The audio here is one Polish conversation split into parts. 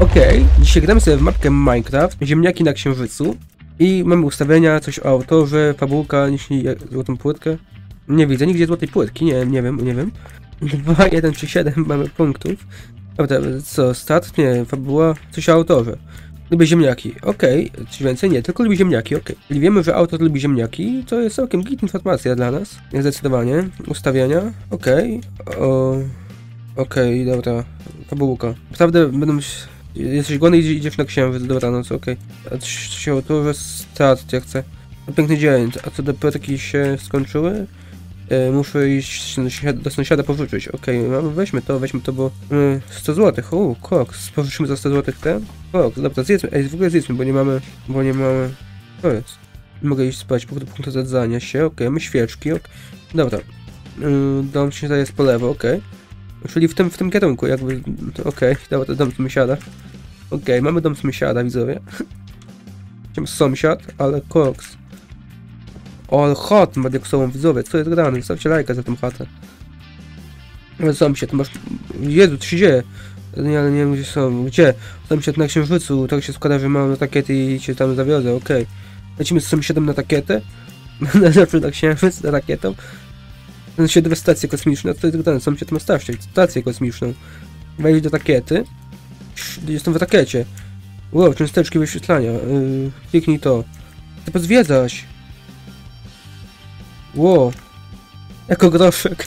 Okej, dzisiaj gramy sobie w mapkę Minecraft, ziemniaki na księżycu i mamy ustawienia, coś o autorze, fabułka, nieśli złotą płytkę. Nie widzę nigdzie złotej płytki, nie wiem. 2, 1 czy 7 mamy punktów. Dobra, co, start? Nie, fabuła, coś o autorze. Lubię ziemniaki, okej, coś więcej nie, tylko lubi ziemniaki, okej. Czyli wiemy, że autor lubi ziemniaki, to jest całkiem git informacja dla nas. Zdecydowanie. Ustawienia, okej, dobra, fabułka. Naprawdę będą... Jesteś głodny i idziesz na księżyc, dobranoc, okej. A coś o autorze, start, ja chcę. Piękny dzień, a co do płytki się skończyły? Muszę iść do sąsiada pożyczyć. Okej, weźmy to, bo 100 zł. Koks. Pożyczymy za 100 zł ten? Koks, dobra, zjedzmy. Ej, w ogóle zjedzmy, bo nie mamy... To jest. Mogę iść spać, punktu zadzania się, okej, mamy świeczki, Dobra. Dom się jest po lewo, okej. Czyli w tym kierunku, jakby... Okej, dobra, dom sąsiada. Okej, mamy dom sąsiada, widzowie. Sąsiad, ale koks. O, chat ma diaksową, widzowie, co jest grane? Zostawcie lajka za tą chatę. Sąsiad, masz... Jezu, co się dzieje? Ale nie wiem, gdzie są. Gdzie? Sąsiad na księżycu, tak się składa, że mam takiety i cię tam zawiozę, okej. Lecimy z sąsiadem na takietę. Znaczy na księżyc, na rakietą. Sąsiadowe stacje kosmiczne, to jest grane, sąsiad ma stację kosmiczną. Wejdź do takiety. Jestem w rakiecie. Wow, cząsteczki wyświetlania. Kliknij to. Chcę pozwiedzać. Wow. Jako groszek.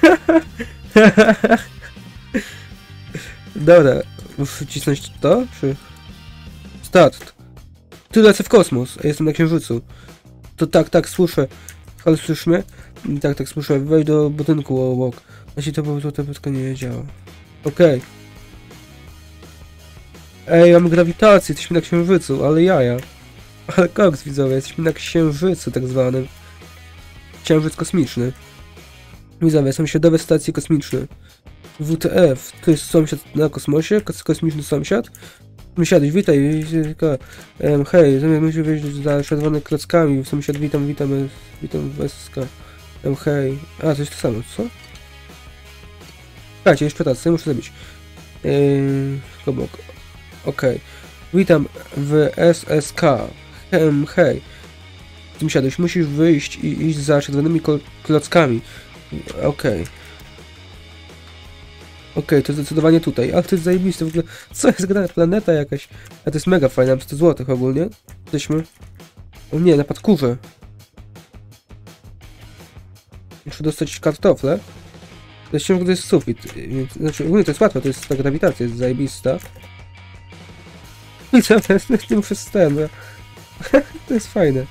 Dobra. Muszę wcisnąć to? Czy... Start. Tu lecę w kosmos, a jestem na księżycu. To tak, słyszę. Ale słysz mnie? Tak, słyszę. Wejdź do budynku obok. Jeśli to było złote pytka nie działa. Okej. Ej, mamy grawitację, jesteśmy na księżycu, ale jaja. Ale koks, widzowie, jesteśmy na księżycu tak zwanym. Księżyc kosmiczny. Widzowie, sąsiadowe stacje kosmiczne. WTF, to jest sąsiad na kosmosie, kosmiczny sąsiad. Sąsiaduś, witaj, hej, musimy wejść za czerwonymi klockami, sąsiad, witam SK. Hej, a, to jest to samo, co? Słuchajcie, jeszcze raz, co muszę zrobić? Obok. Okej. Witam w SSK. Hej. Sąsiaduś, musisz wyjść i iść za czerwonymi klockami. Okej, to zdecydowanie tutaj. Ale to jest zajebiste w ogóle. Co jest grana? Planeta jakaś. A to jest mega fajna, 100 zł ogólnie. Jesteśmy. O nie, na parkurze. Muszę dostać kartofle. To jest ciągle, to jest sufit. Znaczy, ogólnie to jest łatwe, to jest ta grawitacja, jest zajebista. I co, nie muszę scenę. To jest fajne.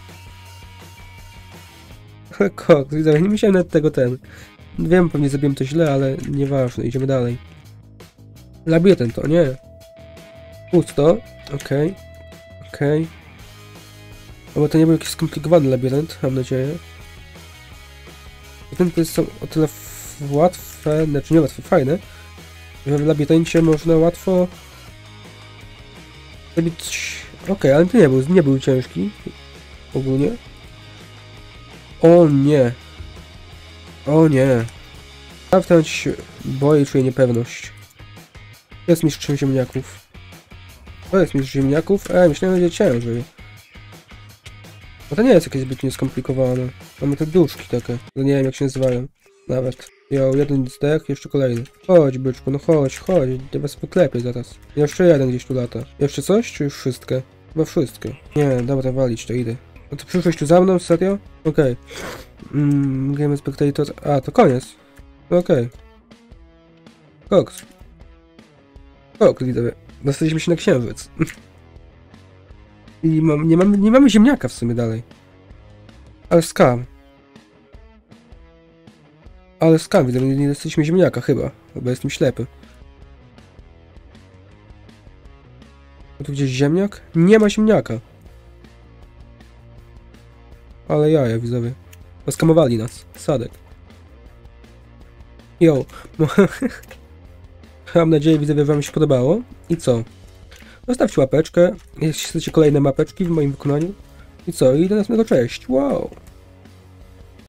Koks, widzę, nie myślałem nawet tego Wiem, pewnie zrobiłem to źle, ale nieważne, idziemy dalej. Labirynt, to nie. Pusto, okej. Bo to nie był jakiś skomplikowany labirynt, mam nadzieję. Labirynty są o tyle łatwe, znaczy nie łatwe, fajne, że w labiryncie można łatwo zrobić... Okej, ale to nie był ciężki. Ogólnie. O nie. Naprawdę się boję, czuję niepewność. Jest mistrzem ziemniaków. To jest mistrz ziemniaków? Myślałem, że będzie ciężej. No to nie jest jakieś zbytnio skomplikowane. Mamy te duszki takie, nie wiem jak się nazywają. Nawet. Jeden zdech, jeszcze kolejny. Chodź byczku, no chodź. Ja was poklepię zaraz. Jeszcze jeden gdzieś tu lata. Jeszcze coś, czy już wszystkie? Chyba wszystkie. Nie, dobra, walić to idę. No to przyszłeś tu za mną, serio? Okej. Game Spectator... A, to koniec. Okej. Koks, widzowie. Dostaliśmy się na księżyc. I nie mamy ziemniaka w sumie dalej. Ale skam, widzę, nie dostaliśmy ziemniaka chyba. Chyba jestem ślepy. A tu gdzieś ziemniak? Nie ma ziemniaka. Ale jaja, widzowie. Oskamowali nas. Sadek. Mam nadzieję, widzowie, wam się podobało. I co? Zostawcie łapeczkę. Jeśli chcecie kolejne mapeczki w moim wykonaniu. I co? I do następnego, cześć. Wow!